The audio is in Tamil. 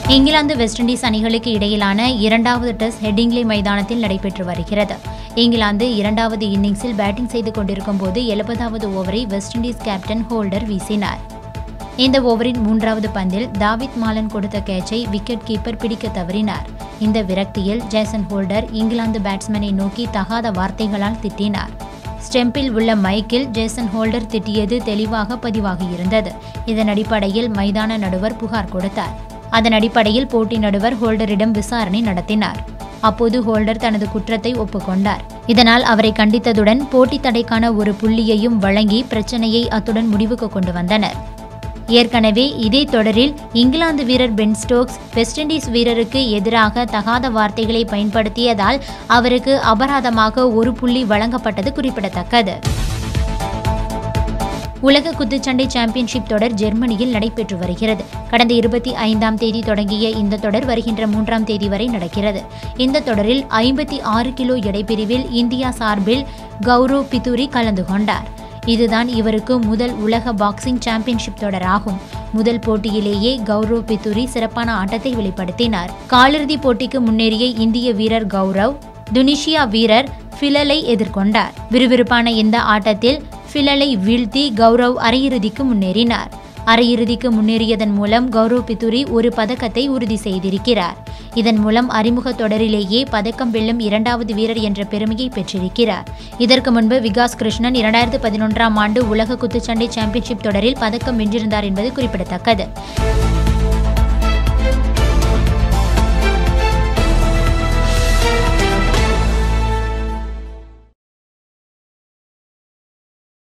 இங்கிலாந்து வெஸ்ட் இண்டீஸ் அணிகளுக்கு இடையிலான இரண்டாவது டெஸ்ட் ஹெடிங்லே மைதானத்தில் நடைபெற்று வருகிறது. இங்கிலாந்து இரண்டாவது இன்னிங்ஸில் பேட்டிங் செய்து கொண்டிருக்கும் போது 70வது ஓவரை வெஸ்ட் இண்டீஸ் கேப்டன் ஹோல்டர் வீசினார். இந்த ஓவரின் 3வது பந்தில் தாவித் மாலன் கொடுத்த கேட்சை விக்கெட் கீப்பர் பிடிக்க தவறினார். இந்த விரக்தியில் ஜேசன் ஹோல்டர் இங்கிலாந்து பேட்ஸ்மேனை நோக்கி தகாத வார்த்தைகளால் திட்டினார். ஸ்டெம்பில் உள்ள மைக்கில் ஜேசன் ஹோல்டர் திட்டியது தெளிவாக பதிவாகியிருந்தது. இதன் அடிப்படையில் மைதான நடுவர் புகார் கொடுத்தார். அதன் அடிப்படையில் போட்டி நடுவர் ஹோல்டரிடம் விசாரணை நடத்தினார். அப்போது ஹோல்டர் தனது குற்றத்தை ஒப்புக்கொண்டார். இதனால் அவரை கண்டித்ததுடன் போட்டி தடைக்கான ஒரு புள்ளியையும் வழங்கி பிரச்சனையை அத்துடன் முடிவுக்கு கொண்டு வந்தனர். ஏற்கனவே இதே தொடரில் இங்கிலாந்து வீரர் பென் ஸ்டோக்ஸ் வெஸ்ட் இண்டீஸ் வீரருக்கு எதிராக தகாத வார்த்தைகளை பயன்படுத்தியதால் அவருக்கு அபராதமாக 1 புள்ளி வழங்கப்பட்டது குறிப்பிடத்தக்கது. உலக குத்துச்சண்டை சாம்பியன்ஷிப் தொடர் ஜெர்மனியில் நடைபெற்று வருகிறது. கடந்த 25ஆம் தேதி தொடங்கிய இந்த தொடர் வருகின்ற 3ஆம் தேதி வரை நடக்கிறது. இந்த தொடரில் 56 கிலோ எடைப்பிரிவில் இந்தியா சார்பில் கௌரவ் பிதூரி கலந்து கொண்டார். இதுதான் இவருக்கு முதல் உலக பாக்ஸிங் சாம்பியன்ஷிப் தொடராகும். முதல் போட்டியிலேயே கௌரவ் பிதூரி சிறப்பான ஆட்டத்தை வெளிப்படுத்தினார். காலிறுதிப் போட்டிக்கு முன்னேறிய இந்திய வீரர் கௌரவ் துனிஷியா வீரர் ஃபிலலை எதிர்கொண்டார். விறுவிறுப்பான இந்த ஆட்டத்தில் ஃபிலலை வீழ்த்தி கௌரவ் அரையிறுதிக்கு முன்னேறினார். அரையிறுதிக்கு முன்னேறியதன் மூலம் கௌரவ் பிதூரி ஒரு பதக்கத்தை உறுதி செய்திருக்கிறார். இதன் மூலம் அறிமுக தொடரிலேயே பதக்கம் வெல்லும் 2வது வீரர் என்ற பெருமையை பெற்றிருக்கிறார். இதற்கு முன்பு விகாஸ் கிருஷ்ணன் 2011ஆம் ஆண்டு உலக குத்துச்சண்டை சாம்பியன்ஷிப் தொடரில் பதக்கம் வென்றிருந்தார் என்பது குறிப்பிடத்தக்கது.